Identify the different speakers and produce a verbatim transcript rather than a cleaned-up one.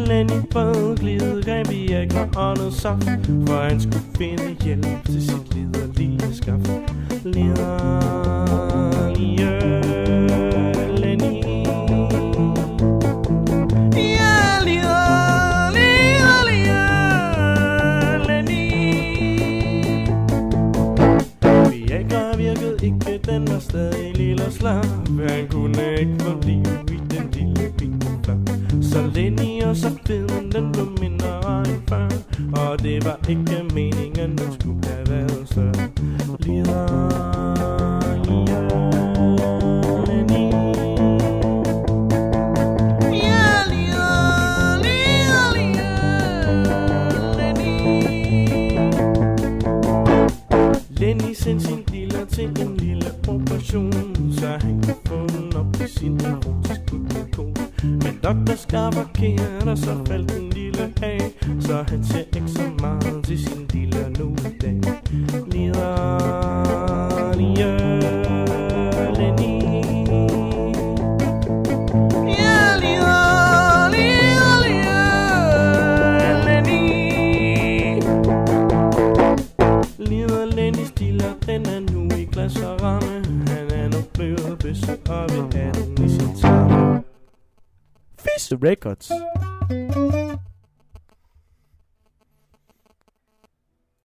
Speaker 1: Lenny prøvede glidegreb i ægger og noget saft, for han skulle finde hjælp til sit liderlige skaft. Liderlige Lenny. Ja, lider, liderlige Lenny. Viagra virkede ikke, den var stadig lille og slap. Han kunne ikke få liv i den lille bitte flap. Så Lenny og så feden, den blev mindre end før, og det var ikke meningen, den skulle have været større. Lider, lider, Lenny. Ja, lider, lider, lider, Lenny. Lenny sendte sin dealer til en lille operation, så han kunne få den op i sin erotiske balkon. Men doktor skar forkert, og så faldt den lille af, så han ser ikke så meget til sin dealer nu i dag. Lider, lider, Lenny. Ja, lider, lider, lider, Lenny. Lider Lennys dealer, den er nu i glas og ramme. Han er nu blevet bøsse og vil have den i sin tarme. Fisse Records.